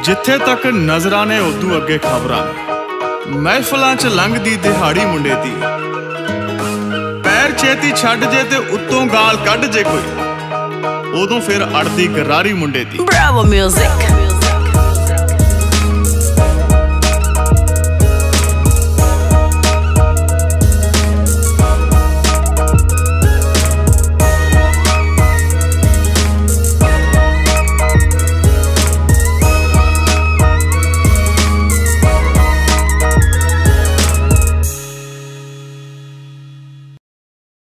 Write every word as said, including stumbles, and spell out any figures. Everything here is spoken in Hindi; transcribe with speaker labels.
Speaker 1: जिथे तक नजरां ने उदू अगे खबरां ने। महफिलां च लंघदी दिहाड़ी मुंडे दी, पैर छेती छड्ड जे ते उत्तों गाल कढ जे कोई, उदों फिर अड़दी गरारी मुंडे दी।
Speaker 2: Bravo Music।